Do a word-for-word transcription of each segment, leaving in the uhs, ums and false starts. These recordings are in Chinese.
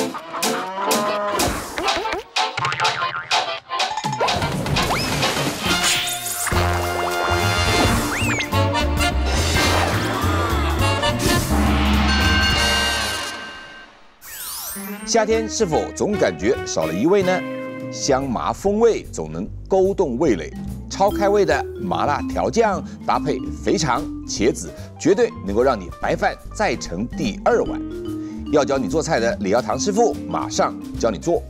夏天是否总感觉少了一味呢？香麻风味总能勾动味蕾，超开胃的麻辣调酱搭配肥肠、茄子，绝对能够让你白饭再盛第二碗。要教你做菜的李耀堂师傅马上教你做。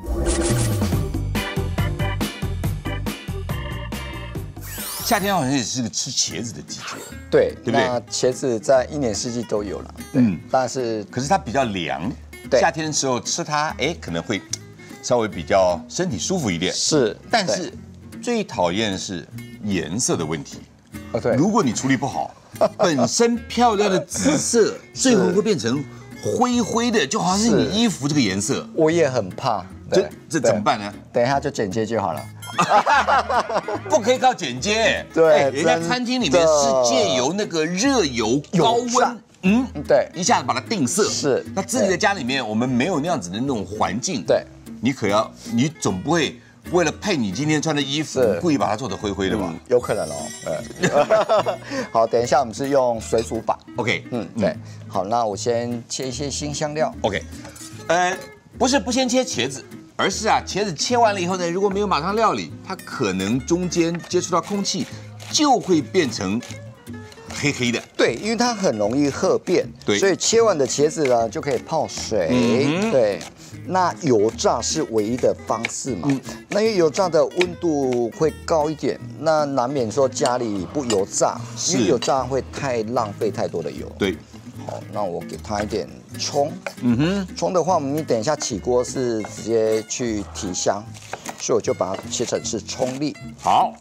夏天好像也是个吃茄子的季节， 对， 对不对？ 那茄子在一年四季都有了，嗯，但是可是它比较凉。 对夏天的时候吃它，哎，可能会稍微比较身体舒服一点。 是， 但是最讨厌的是颜色的问题。 哦，对， 如果你处理不好，本身漂亮的紫色，最后会变成灰灰的，就好像是你衣服这个颜色。 我也很怕， 这这怎么办呢？ 等一下就剪接就好了。 不可以靠剪接。 对， 人家餐厅里面是借由那个热油高温。 嗯， 对， 一下子把它定色是。 那自己的家里面，我们没有那样子的那种环境， 对， 你可要，你总不会为了配你今天穿的衣服，故意把它做得灰灰的吧？ 嗯、有可能哦。好，等一下我们是用水煮法。 OK， 嗯，对。好，那我先切一些新香料。 OK， 呃，不是不先切茄子，而是啊，茄子切完了以后呢，如果没有马上料理，它可能中间接触到空气，就会变成。 黑黑的， 对，因为它很容易褐变， 对， 所以切完的茄子呢就可以泡水，嗯、对。那油炸是唯一的方式嘛？嗯、那因为油炸的温度会高一点，那难免说家里不油炸，因为油炸会太浪费太多的油。 对， 好，那我给它一点葱， 嗯哼， 葱的话，我们等一下起锅是直接去提香，所以我就把它切成是葱粒。 好。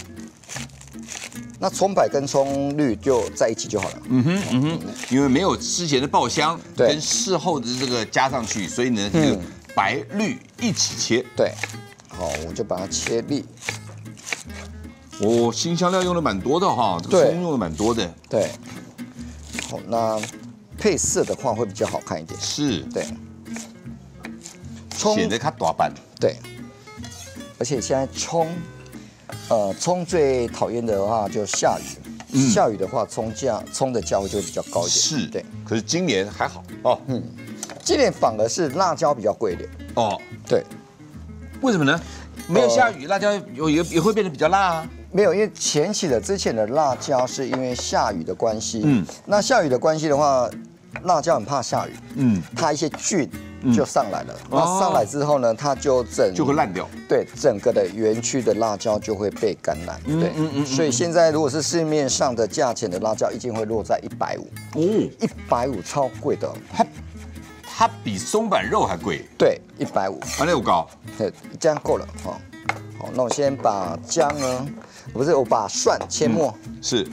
那葱白跟葱绿就在一起就好了。 嗯哼，嗯哼，因为没有之前的爆香，跟事后的这个加上去，所以呢，这个白绿一起切。 对，好，我就把它切粒。 哦，新香料用的蛮多的哈，这个葱用的蛮多的。 对，好，那配色的话会比较好看一点。 是， 对， 葱显得它大版。 对，而且现在葱。 呃，葱最讨厌的话就下雨，嗯、下雨的话，葱价葱的价位就会比较高一点。 是， 对。 可是今年还好哦， 嗯，今年反而是辣椒比较贵一点。 哦， 对。 为什么呢？没有下雨，呃、辣椒也也会变得比较辣啊。 没有，因为前期的之前的辣椒是因为下雨的关系。嗯。那下雨的关系的话，辣椒很怕下雨。嗯。它一些菌。 就上来了，那上来之后呢，它就整就会烂掉。对， 整个的园区的辣椒就会被感染。对，嗯嗯。所以现在如果是市面上的价钱的辣椒，一定会落在一百五。哦，一百五超贵的。 它它比松板肉还贵。 对，一百五。 啊，那有高。 对，这样够了哈。好，那我先把姜呢，不是我把蒜切末。 是。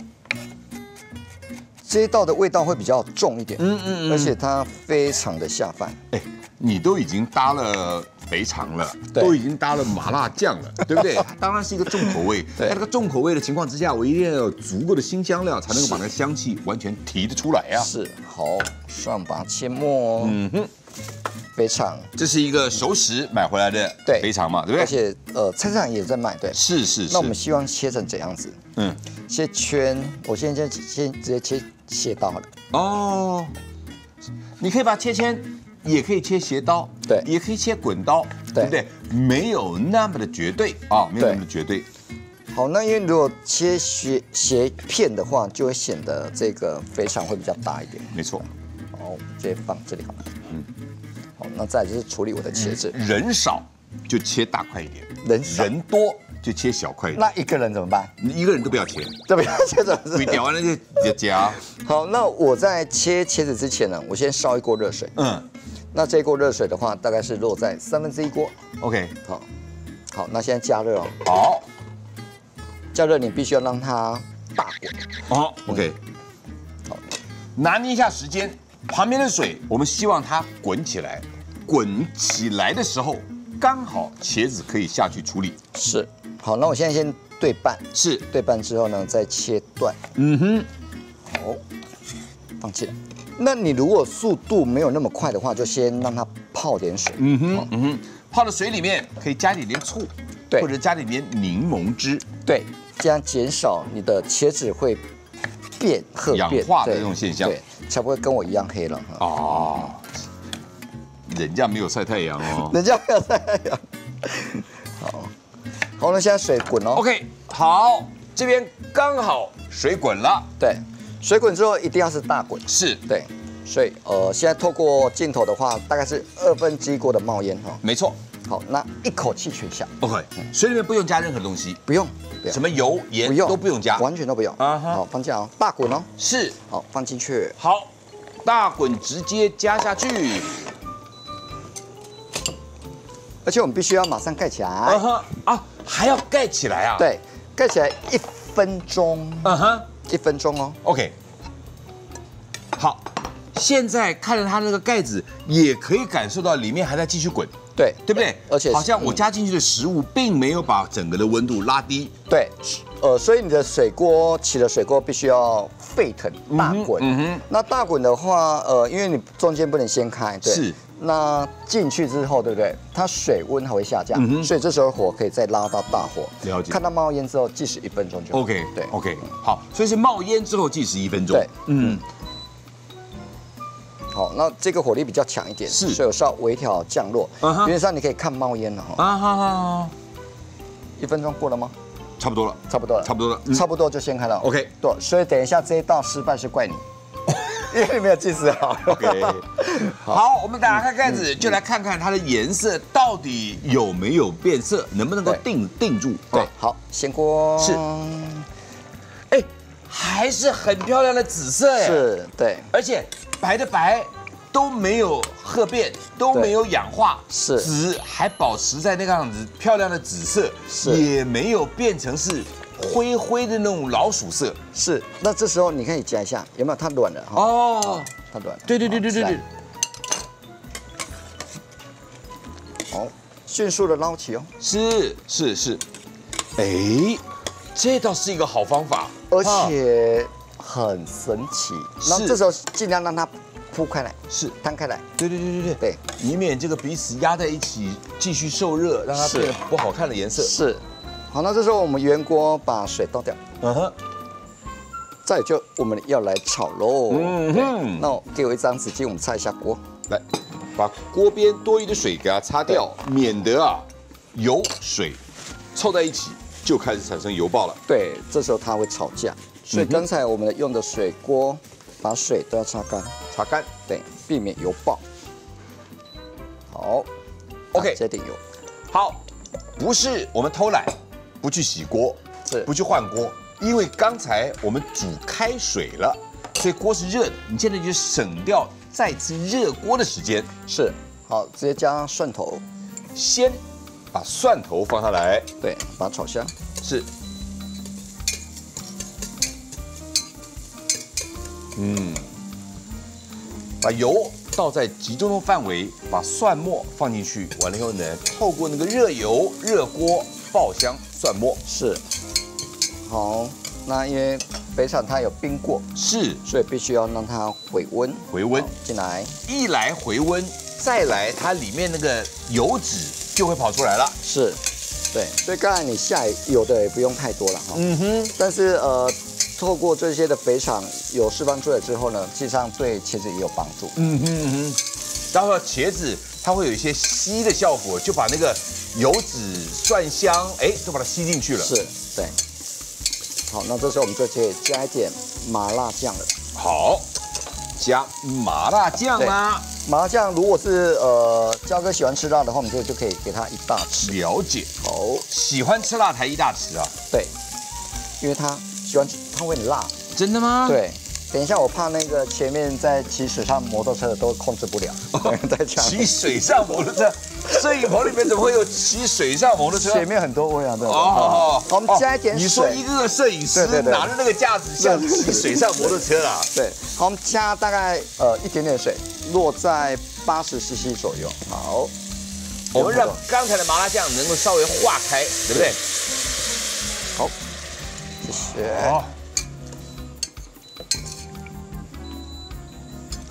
这一道的味道会比较重一点，嗯嗯嗯，而且它非常的下饭。哎， 你都已经搭了肥肠了，都已经搭了麻辣酱了，对不对？它当然是一个重口味。在这个重口味的情况之下，我一定要有足够的新香料，才能够把那个香气完全提得出来啊。 是，好，蒜把它切末。嗯哼，肥肠， 这是一个熟食买回来的肥肠嘛，对不对？ 而且呃，菜市场也在卖，对。 是是是。 那我们希望切成怎样子？嗯，切圈，我现在先直接切。 斜刀好了哦，你可以把切签，也可以切斜刀， 对， 也可以切滚刀，对不对？没有那么的绝对啊，没有那么的绝对。 好，那因为如果切斜斜片的话，就会显得这个肥肠会比较大一点。 没错。 好，直接放这里好了。嗯。好，那再来就是处理我的茄子。 人少就切大块一点， 人人多。 就切小块， 那一个人怎么办？ 你一个人都不要切， 都不要切，怎么？ 你点完了就就夹。 好，那我在切茄子之前呢，我先烧一锅热水。嗯，那这一锅热水的话，大概是落在三分之一锅。 OK， 好，好，那现在加热哦。 好， 加热你必须要让它大滚。 好 ，OK， 好，拿捏一下时间，旁边的水我们希望它滚起来，滚起来的时候刚好茄子可以下去处理。 是。 好，那我现在先对半， 是对半之后呢，再切断。嗯哼，好，放进来。 那你如果速度没有那么快的话，就先让它泡点水。 嗯哼，嗯哼，泡的水里面可以加一点点醋， 对， 或者加点点柠檬汁， 对，这样减少你的茄子会变褐氧变化的这种现象， 对，才不会跟我一样黑了。 哦，人家没有晒太阳哦， 人家没有晒太阳。好，好，那现在水滚哦。 OK， 好，这边刚好水滚了， 对，水滚之后一定要是大滚。 是， 对，所以呃，现在透过镜头的话，大概是二分之一锅的冒烟哈。 没错。 好，那一口气全下。 OK， 水里面不用加任何东西， 不用，不用什么油、盐不用都不用加， 完全都不用。 啊哈好，放进来哦，大滚哦。 是， 好，放进去。 好，大滚直接加下去。 而且我们必须要马上盖起来。 啊哈啊，还要盖起来啊？， 对，盖起来一分钟。 嗯哼一分钟哦。 ，OK。好，现在看着它那个盖子，也可以感受到里面还在继续滚， 对， 对不对？ 而且好像我加进去的食物并没有把整个的温度拉低。 对，呃，所以你的水锅起的水锅必须要沸腾大滚。 嗯哼， 那大滚的话，呃，因为你中间不能掀开，对。 是。 那进去之后，对不对？它水温还会下降， 嗯哼所以这时候火可以再拉到大火。 了解看到冒烟之后，计时一分钟就好。 OK， 对 ，OK，好，所以是冒烟之后计时一分钟。 对， 嗯， 好，那这个火力比较强一点， 是所以我是要微调降落。 嗯哼原则上你可以看冒烟了哈。 啊哈哈， 一分钟过了吗？ 差不多了， 差不多了， 差不多了，嗯差不多就掀开了。 OK， 对，所以等一下这一道失败是怪你，因为你没有计时好。 OK， 好，我们打开盖子，就来看看它的颜色到底有没有变色，能不能够对定定住。 对啊， 好，掀锅是哎，还是很漂亮的紫色哎，， 是，对， 而且白的白都没有褐变，都没有氧化， 是紫还保持在那个样子漂亮的紫色， 是也没有变成是灰灰的那种老鼠色。 是。那这时候你可以夹一下，有没有？它软了哈， 哦， 它软了。 对对对对对对， 好，迅速的捞起哦， 是是是，哎，这倒是一个好方法， 而且很神奇。然后是这时候尽量让它铺开来， 是， 摊开来。 对对对对对， 对， 以免这个彼此压在一起继续受热，让它是变得不好看的颜色。 是。好，那这时候我们原锅把水倒掉， 嗯哼， 再有就我们要来炒喽。 嗯对哼， 那我给我一张纸巾，我们擦一下锅。 来，把锅边多余的水给它擦掉，免得啊油水凑在一起就开始产生油爆了。 对，这时候它会吵架，所以嗯哼刚才我们用的水锅，把水都要擦干， 擦干。 对，避免油爆。好 OK 这点油好，不是我们偷懒，不去洗锅， 是不去换锅，因为刚才我们煮开水了，所以锅是热的。你现在就省掉再次热锅的时间， 是好，直接加蒜头， 先把蒜头放下来， 对，把它炒香。 是，嗯，把油倒在集中的范围，把蒜末放进去，完了以后呢，透过那个热油、热锅爆香蒜末， 是好，那因为北厂它有冰过， 是所以必须要让它回温。 回温好，进来一来回温，再来它里面那个油脂就会跑出来了。 是，对，所以刚才你下油的也不用太多了哈。 嗯哼， 但是呃，透过这些的肥厂有示范出来之后呢，实际上对茄子也有帮助。 嗯哼嗯哼，然后茄子它会有一些吸的效果，就把那个油脂、蒜香，哎，都把它吸进去了。 是，对。好，那这时候我们就可以加一点麻辣酱了。 好，加麻辣酱啦。 麻辣酱如果是呃焦哥喜欢吃辣的话，我们就就可以给他一大匙。 了解， 好， 喜欢吃辣才一大匙啊。 对，因为他喜欢吃，他会很辣。 真的吗？， 对，等一下我怕那个前面在骑水上摩托车的都控制不了，对再这样。 骑水上摩托车，摄影棚里面怎么会有骑水上摩托车？ 前面很多位啊，对。 哦， 好，我们加一点水。 你说一个摄影师对对对拿着那个架子像骑水上摩托车啦？ 对，好，我们加大概呃一点点水，落在八十 C C 左右。好， 我们让刚才的麻辣酱能够稍微化开，对不对？ 好，谢谢。 好， 好，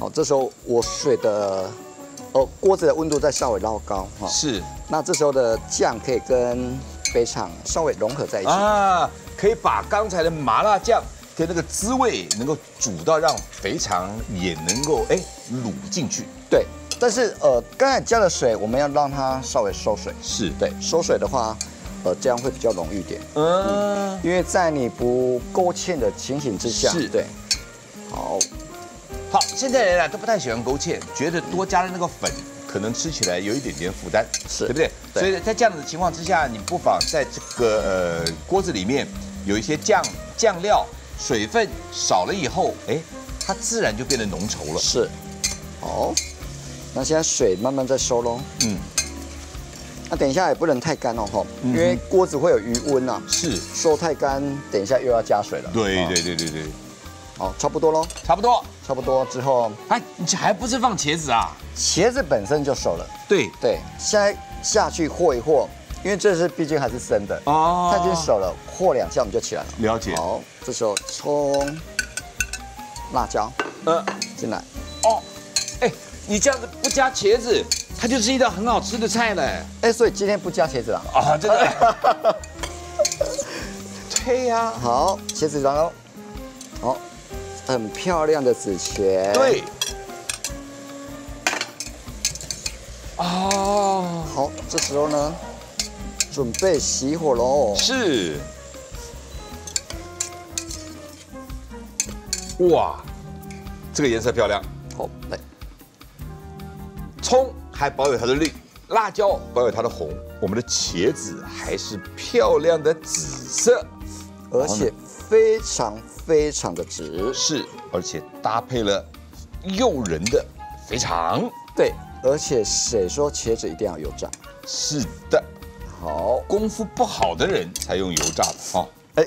好，这时候我水的哦锅子的温度再稍微捞高哈。 是。 那这时候的酱可以跟肥肠稍微融合在一起啊，可以把刚才的麻辣酱跟那个滋味能够煮到让肥肠也能够哎卤进去。 对，但是呃刚才加的水我们要让它稍微收水。 是。 对，收水的话，呃这样会比较浓郁一点。 嗯， 嗯因为在你不勾芡的情形之下， 是。 对。好， 好，现在人啊都不太喜欢勾芡，觉得多加了那个粉。可能吃起来有一点点负担， 是对不对？ 对所以在这样的情况之下，你不妨在这个呃锅子里面有一些酱酱料，水分少了以后，哎，它自然就变得浓稠了。 是。好，那现在水慢慢在收喽。嗯。那等一下也不能太干哦，吼，因为锅子会有余温啊。是。收太干，等一下又要加水了。 对对对对对。 好，差不多喽。 差不多。 差不多之后， 哎，你还不是放茄子啊？ 茄子本身就熟了。对对，现在下去和一和，因为这是毕竟还是生的哦，它已经熟了，和两下我们就起来了。 了解。 好，这时候葱、辣椒，呃，进来。 哦，哎，你这样子不加茄子，它就是一道很好吃的菜了。 哎，所以今天不加茄子了啊？真的？对呀。 好，茄子然后，好。很漂亮的紫茄， 对，哦， 好，这时候呢，准备熄火喽。 是，哇，这个颜色漂亮。 好，来， 葱还保有它的绿，辣椒保有它的红，我们的茄子还是漂亮的紫色， 而且非常。非常的直， 是，而且搭配了诱人的肥肠， 对，而且谁说茄子一定要油炸？ 是的， 好， 功夫不好的人才用油炸的哈。哎，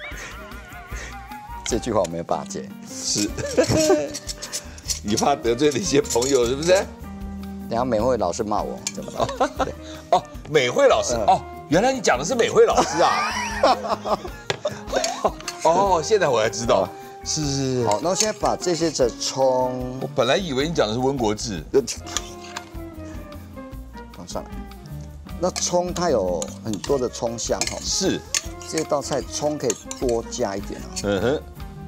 这句话我没有办法接， 是，你怕得罪了一些朋友是不是？ 等下美惠老师骂我怎么了？对， 哦，美惠老师，哦，原来你讲的是美惠老师啊。哦，现在我才知道，是是是。 好，那我现在把这些的葱， 我本来以为你讲的是温国志， 放上来。那葱它有很多的葱香哈， 是。 这道菜葱可以多加一点啊。嗯哼。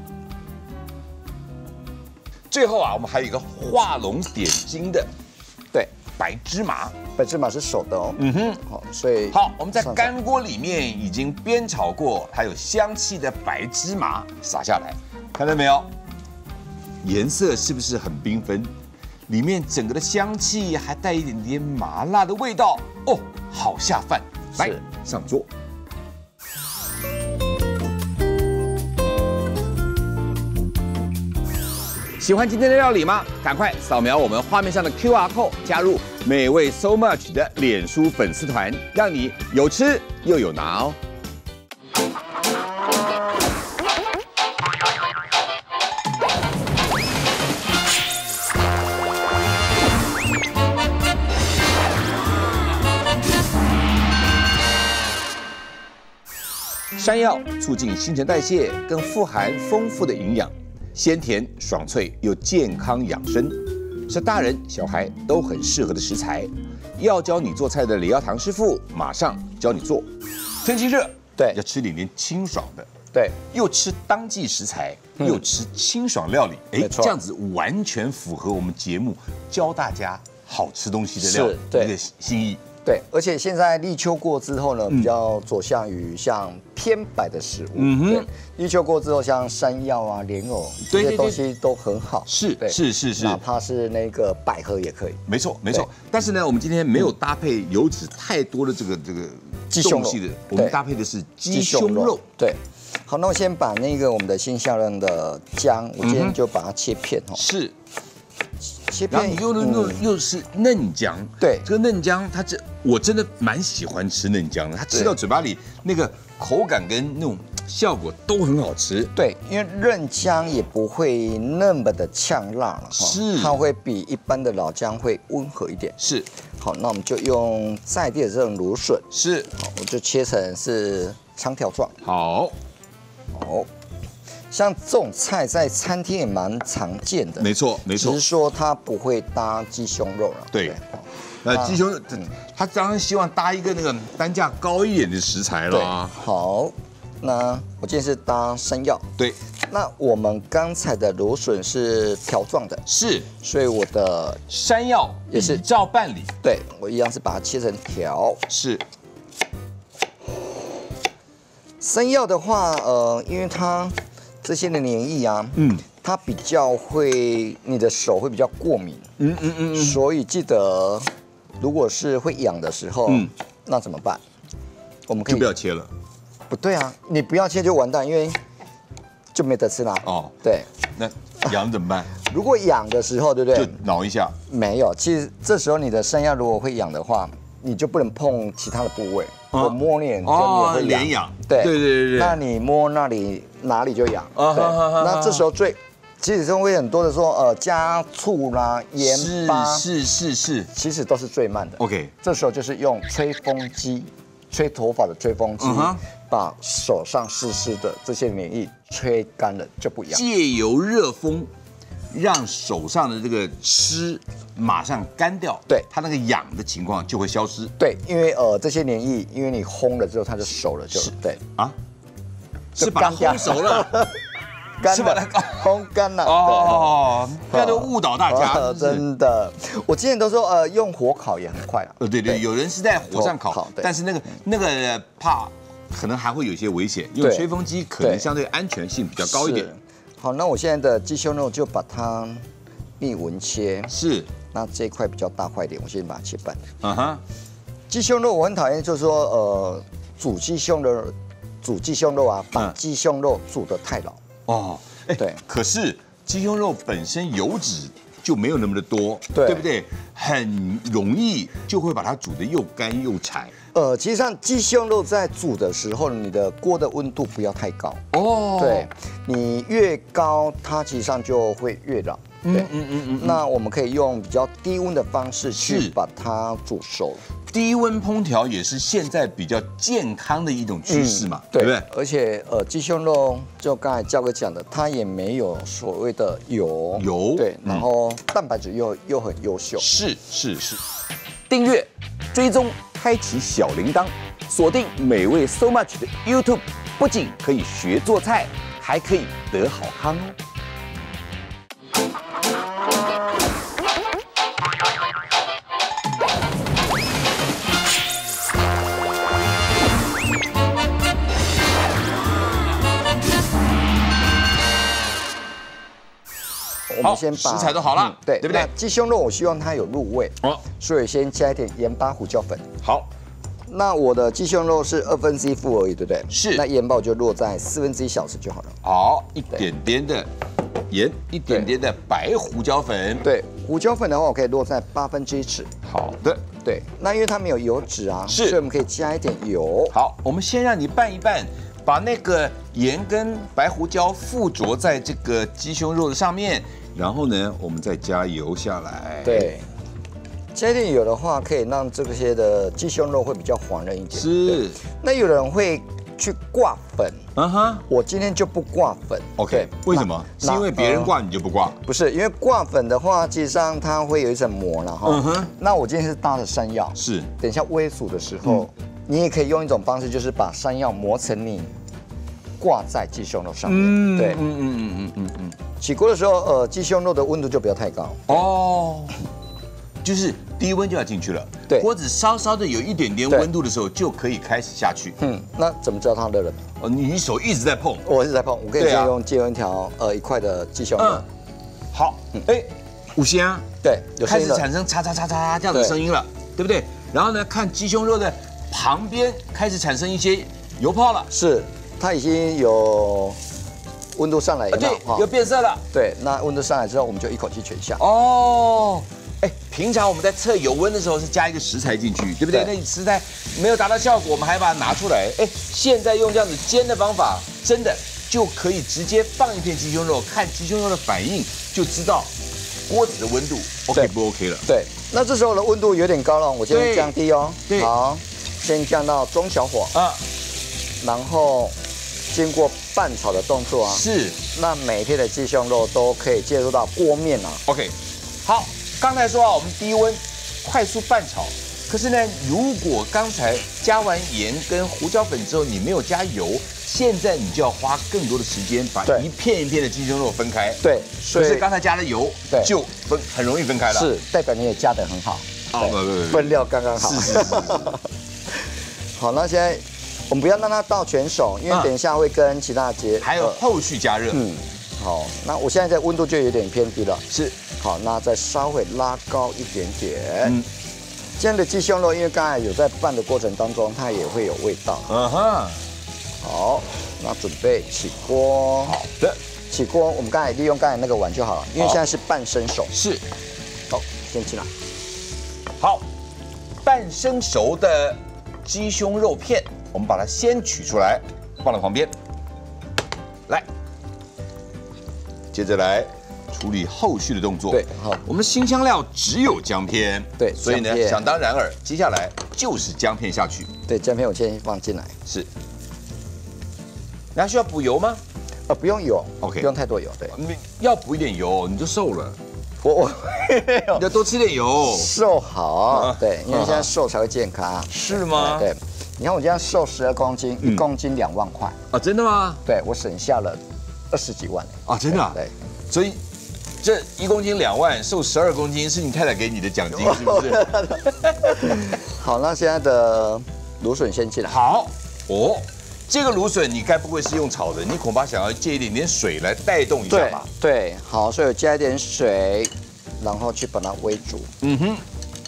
最后啊，我们还有一个画龙点睛的，对，白芝麻。 白芝麻是熟的哦。嗯哼。好，所以好，我们在干锅里面已经煸炒过，还有香气的白芝麻撒下来，看到没有？颜色是不是很缤纷？里面整个的香气还带一点点麻辣的味道哦，好下饭。来，上桌。喜欢今天的料理吗？赶快扫描我们画面上的 Q R code， 加入美味 So Much 的脸书粉丝团，让你有吃又有拿哦。山药促进新陈代谢，更富含丰富的营养。鲜甜爽脆又健康养生，是大人小孩都很适合的食材。要教你做菜的李耀堂师傅马上教你做。天气热，对，要吃点点清爽的，对，又吃当季食材，又吃清爽料理，哎，这样子完全符合我们节目教大家好吃东西的料理一个心意。 对，而且现在立秋过之后呢，比较走向于像偏白的食物。嗯哼，立秋过之后，像山药啊、莲藕这些东西都很好。是，是是是，哪怕是那个百合也可以。 没错没错。但是呢，我们今天没有搭配油脂太多的这个这个鸡胸肉的，我们搭配的是鸡胸肉。 对。好，那我先把那个我们的新下任的姜，我今天就把它切片哦。 是。然后你又又又是嫩姜， 对， 这个嫩姜它这我真的蛮喜欢吃嫩姜的，它吃到嘴巴里那个口感跟那种效果都很好吃。 对，因为嫩姜也不会那么的呛辣了，是，它会比一般的老姜会温和一点。是，好，那我们就用在地的这种芦笋，是，好，我就切成是长条状。 好， 好， 像这种菜在餐厅也蛮常见的， 没错没错只是说它不会搭鸡胸肉了。 对，那鸡胸，他当然希望搭一个那个单价高一点的食材对， 啦。 好，那我今天是搭山药。 对， 那我们刚才的芦笋是条状的， 是所以我的山药也是比照办理。 对我一样是把它切成条。 是山药的话，呃，因为它这些的黏液啊， 嗯它比较会，你的手会比较过敏， 嗯嗯嗯嗯， 所以记得，如果是会痒的时候， 嗯那怎么办？我们可以就不要切了。 不对啊，你不要切就完蛋，因为就没得吃啦。 哦， 对， 那痒怎么办？ 如果痒的时候，对不对？ 就挠一下。 没有，其实这时候你的山药如果会痒的话，你就不能碰其他的部位， 啊我摸脸就哦也会痒。 脸痒对对对对对那你摸那里哪里就痒。对啊哈哈哈， 那这时候最，其实会很多的说，呃，加醋啦、盐巴， 是是是是。 其实都是最慢的。 OK， 这时候就是用吹风机，吹头发的吹风机嗯哼， 把手上湿湿的这些黏液吹干了就不痒。 借由热风，让手上的这个湿马上干掉， 对它那个痒的情况就会消失对，因为呃这些黏液，因为你烘了之后它就熟了，就对， 啊， 就是把它干掉烘熟了干是把了它烘干了。 哦，不要都误导大家， 呃是不是真的，我之前都说呃用火烤也很快了。 呃，对对，有人是在火上烤火烤，对但是那个那个怕可能还会有一些危险，用对吹风机可能对相对安全性比较高一点。 是。好，那我现在的鸡胸肉就把它密纹切， 是， 那这一块比较大块一点，我先把它切半。 嗯哼， 鸡胸肉我很讨厌，就是说呃煮鸡胸的煮鸡胸肉啊，把嗯鸡胸肉煮得太老。 哦，哎对可是鸡胸肉本身油脂就没有那么的多， 对不对？很容易就会把它煮得又干又柴。 呃，其实上鸡胸肉在煮的时候，你的锅的温度不要太高。 哦， 对，你越高，它其实上就会越老。对， 嗯嗯嗯， 那我们可以用比较低温的方式是去把它煮熟。 低温烹调也是现在比较健康的一种趋势嘛，对不对？ 而且呃，鸡胸肉就刚才教哥讲的，它也没有所谓的油， 油对， 嗯然后蛋白质又又很优秀。 是是是，订阅、追踪、开启小铃铛，锁定美味 So Much 的 YouTube， 不仅可以学做菜，还可以得好康哦。 我们先把食材都好了， 对对不对那？鸡胸肉我希望它有入味， 哦， 所以先加一点盐巴、胡椒粉。 好， 那我的鸡胸肉是二分之一副而已，对不对？ 是那盐巴我就落在四分之一小时就好了。 好，一点点的盐，一点点的白胡椒粉。 对，胡椒粉的话，我可以落在八分之一匙。 好的， 对，那因为它没有油脂啊， 是所以我们可以加一点油。 好，我们先让你拌一拌，把那个盐跟白胡椒附着在这个鸡胸肉的上面，然后呢，我们再加油下来。， 对，加一点油的话，可以让这些的鸡胸肉会比较滑嫩一点。 是对，那有人会去挂粉， 嗯哼我今天就不挂粉。 ，OK， 对为什么？是那因为别人呃挂你就不挂？ 不是，因为挂粉的话，其实上它会有一层膜了哈。 嗯哼那我今天是搭的山药， 是， 等一下煨煮的时候，你也可以用一种方式，就是把山药磨成泥，挂在鸡胸肉上面。对， 嗯嗯嗯嗯嗯嗯， 起锅的时候，呃，鸡胸肉的温度就不要太高。 哦，就是低温就要进去了。 对锅子稍稍的有一点点对温度的时候，就可以开始下去。 嗯，那怎么知道它热了？ 哦，你手一直在碰。 我是在碰，我可以对啊先用借用一条呃一块的鸡胸肉嗯，，好，哎，五香。 对，有声开始音了。 产生嚓嚓嚓嚓这样的声音了，对不对？然后呢，看鸡胸肉的旁边开始产生一些油泡了， 是，它已经有温度上来，有没对有？，哈有变色了。 对，那温度上来之后，我们就一口气全下。 哦，哎，平常我们在测油温的时候是加一个食材进去，对不对？ 对那食材没有达到效果，我们还把它拿出来。哎，现在用这样子煎的方法，真的就可以直接放一片鸡胸肉，看鸡胸肉的反应，就知道锅子的温度 OK 对不 OK 了。 对，那这时候的温度有点高了，我对先降低哦。 对好，先降到中小火， 啊， 然后经过拌炒的动作啊， 是， 那每一片的鸡胸肉都可以介入到锅面啊。 OK， 好，刚才说啊，我们低温快速拌炒。可是呢，如果刚才加完盐跟胡椒粉之后，你没有加油，现在你就要花更多的时间把一片一片的鸡胸肉分开。 对， 可是刚才加了油， 对， 就分很容易分开了。 是，代表你也加得很好。 哦，不不不， 分料刚刚好。 是是是。 好，那现在我们不要让它到全熟，因为等一下会跟其他的结还有后续加热。 嗯，好，那我现在的温度就有点偏低了。 是， 好，那再稍微拉高一点点。 嗯。 这样的鸡胸肉，因为刚才有在拌的过程当中，它也会有味道。 嗯哼。 好，那准备起锅。 好的， 起锅，我们刚才利用刚才那个碗就好了，因为现在是半生熟。 是。 好，先进来。 好，半生熟的鸡胸肉片，我们把它先取出来，放到旁边。来，接着来处理后续的动作。 对，好， 我们新香料只有姜片， 对， 所以呢，想当然尔，接下来就是姜片下去。 对，姜片我先放进来。 是。那需要补油吗？ 呃，不用油 ，OK， 不用太多油。对， 你要补一点油，你就瘦了。 我我你要多吃点油， 瘦好。对，因为现在瘦才会健康。 是吗？ 对，你看我这样瘦十二公斤，一公斤两万块啊，真的吗？ 对，我省下了二十几万啊，真的。对，所以这一公斤两万，瘦十二公斤是你太太给你的奖金，是不是？ 好，那现在的芦笋先进来。 好，哦。这个芦笋你该不会是用炒的？你恐怕想要借一点点水来带动一下吧？ 对，好，所以我加一点水，然后去把它煨煮。嗯哼。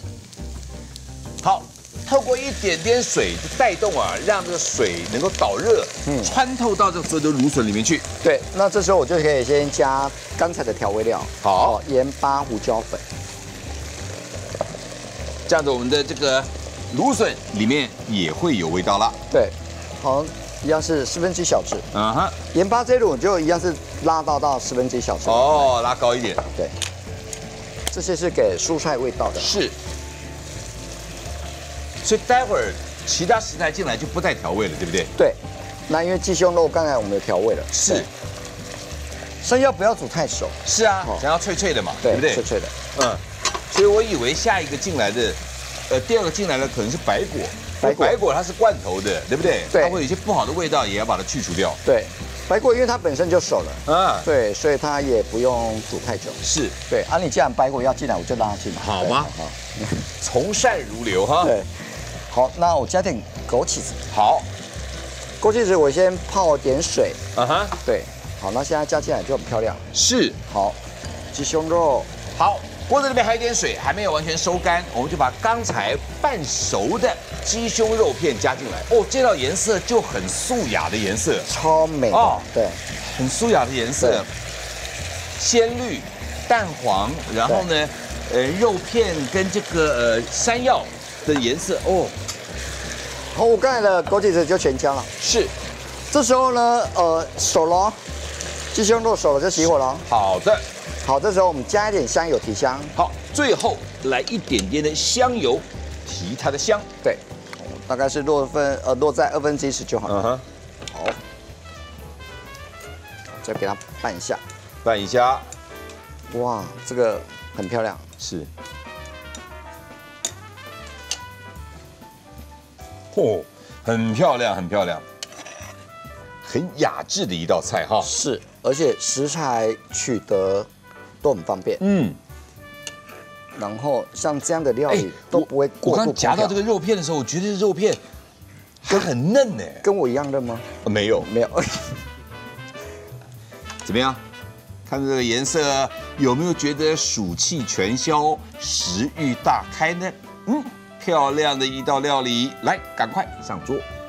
好，透过一点点水的带动啊，让这个水能够导热，嗯，穿透到这所有的芦笋里面去。 对，那这时候我就可以先加刚才的调味料， 好， 盐巴、胡椒粉。 这样子，我们的这个芦笋里面也会有味道了。 对，好。一样是四分之一小匙，嗯哼，盐巴这种就一样是拉到到四分之一小匙， 哦，拉高一点， 对，这些是给蔬菜味道的， 是，所以待会儿其他食材进来就不带调味了，对不对？ 对，那因为鸡胸肉刚才我们有调味了， 是， 生要不要煮太熟？ 是啊，想要脆脆的嘛，对不对？ 脆脆的， 嗯，所以我以为下一个进来的，呃，第二个进来的可能是白果。白果，白果它是罐头的，对不对？对，它会有一些不好的味道，也要把它去除掉。 对，白果因为它本身就熟了，啊，对，所以它也不用煮太久。 是， 对。啊，你既然白果要进来，我就让它进来。 好吗？好，从善如流哈。 对。好，那我加点枸杞子。 好， 枸杞子我先泡点水。啊哈。对。好，那现在加进来就很漂亮。 是。 好，鸡胸肉。 好。锅子里面还有点水，还没有完全收干，我们就把刚才半熟的鸡胸肉片加进来。哦，这道颜色就很素雅的颜色， 超美哦。对， 很素雅的颜色，鲜绿、淡黄，然后呢，呃，肉片跟这个呃山药的颜色哦。 好，我刚才的枸杞子就全加了。 是， 这时候呢，呃，熟了，鸡胸肉熟了就熄火了。 好的。 好，这时候我们加一点香油提香。 好，最后来一点点的香油，提它的香。 对，大概是落分呃落在二分之一匙就好了。嗯哼。好，再给它拌一下。 拌一下。 哇，这个很漂亮。 是。嚯，很漂亮，很漂亮，很雅致的一道菜哈。 是，而且食材取得都很方便。嗯。然后像这样的料理都不会过度。 我刚夹到这个肉片的时候，我觉得肉片还很嫩呢。 跟我一样嫩吗？ 没有， 没有。 怎么样？看这个颜色，有没有觉得暑气全消、食欲大开呢？嗯，漂亮的一道料理，来，赶快上桌。